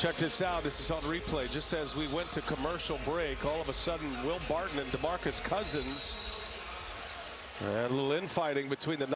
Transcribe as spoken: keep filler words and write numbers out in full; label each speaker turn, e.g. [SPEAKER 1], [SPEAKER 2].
[SPEAKER 1] Check this out. This is on replay. Just as we went to commercial break, all of a sudden, Will Barton and DeMarcus Cousins, and a little infighting between the